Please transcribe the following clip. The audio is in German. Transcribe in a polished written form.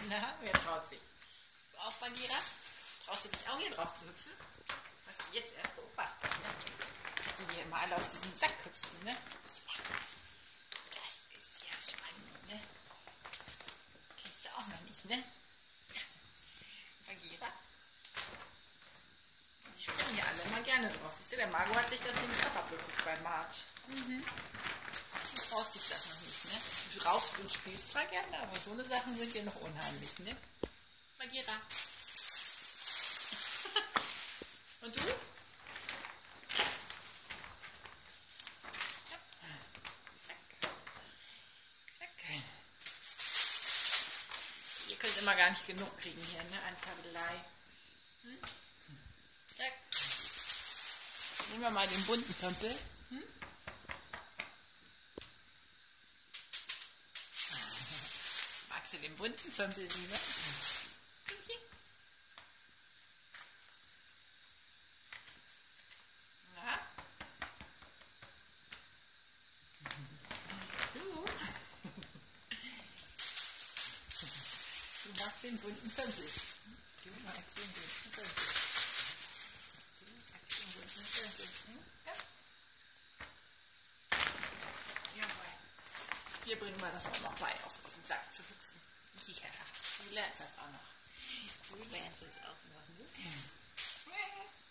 Na, wer traut sich? Du auch, Bagheera? Traust du dich auch hier drauf zu hüpfen? Hast du jetzt erst beobachtet, ne? Dass die hier immer alle auf diesen Sack hüpfen, ne? Ja, das ist ja spannend, ne? Kennst du auch noch nicht, ne? Bagheera? Die springen hier alle immer gerne drauf. Siehst du, der Margot hat sich das nämlich auch abgeguckt bei Marge. Du traust dich das noch nicht, ne? Du raufst und spielst zwar gerne, aber so eine Sachen sind dir noch unheimlich, ne? Bagheera. Und du? Ja. Zack. Zack. Ihr könnt immer gar nicht genug kriegen hier, ne? An Kabelei. Zack. Nehmen wir mal den bunten Pömpel. Magst du den bunten Pömpel lieber? Na? Du? Du magst den bunten Pömpel. Du magst den bunten Pömpel. Du magst den bunten Pömpel. Ja? Jawohl. Hier bringen wir das auch noch bei, auf diesen Sack zu hüpfen. Ja, du lernst das auch noch. Du lernst es auch noch, ne?